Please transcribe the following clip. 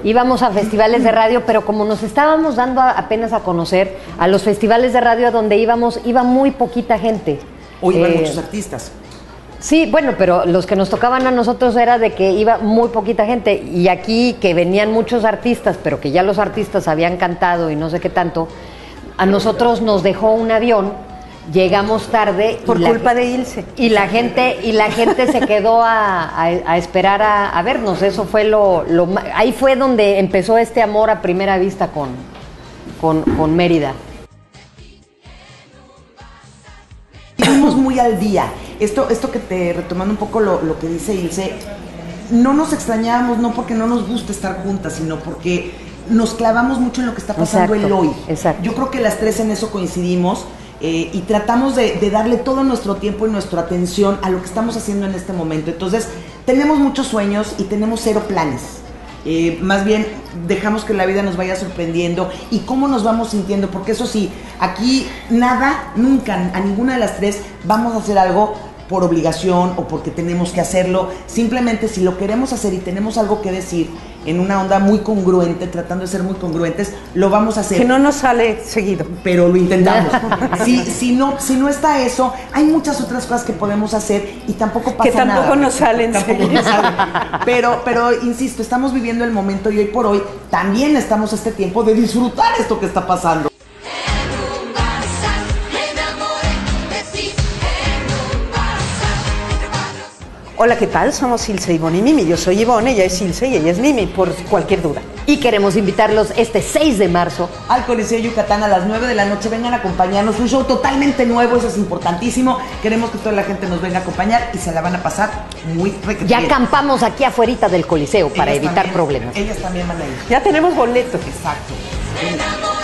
íbamos a festivales de radio, pero como nos estábamos dando apenas a conocer, a los festivales de radio a donde íbamos, iba muy poquita gente. O iban muchos artistas. Sí, bueno, pero los que nos tocaban a nosotros era de que iba muy poquita gente, y aquí que venían muchos artistas, pero que ya los artistas habían cantado y no sé qué tanto, a nosotros nos dejó un avión, llegamos tarde. Por culpa de Ilse. Y la gente se quedó a esperar a vernos. Eso fue ahí fue donde empezó este amor a primera vista con Mérida. Vivimos muy al día. Esto que retomando un poco lo que dice Ilse, no nos extrañábamos, no porque no nos guste estar juntas, sino porque nos clavamos mucho en lo que está pasando el hoy. Exacto. Yo creo que las tres en eso coincidimos. Y tratamos de darle todo nuestro tiempo y nuestra atención a lo que estamos haciendo en este momento. Entonces, tenemos muchos sueños y tenemos cero planes. Más bien, dejamos que la vida nos vaya sorprendiendo y cómo nos vamos sintiendo, porque eso sí, aquí nunca, a ninguna de las tres vamos a hacer algo por obligación o porque tenemos que hacerlo. Simplemente si lo queremos hacer y tenemos algo que decir en una onda muy congruente, tratando de ser muy congruentes, lo vamos a hacer. Que no nos sale seguido. Pero lo intentamos. Si no está eso, hay muchas otras cosas que podemos hacer y tampoco pasa nada. Que tampoco nos salen. Tampoco nos salen. Pero, insisto, estamos viviendo el momento y hoy por hoy también estamos este tiempo de disfrutar esto que está pasando. Hola, ¿qué tal? Somos Ilse, Ivonne y Mimi. Yo soy Ivonne, ella es Ilse y ella es Mimi, por cualquier duda. Y queremos invitarlos este 6 de marzo al Coliseo Yucatán a las 9 de la noche. Vengan a acompañarnos, un show totalmente nuevo, eso es importantísimo. Queremos que toda la gente nos venga a acompañar y se la van a pasar muy requete. Ya acampamos aquí afuerita del Coliseo para evitar problemas. Ellas también van a ir. Ya tenemos boletos. Exacto.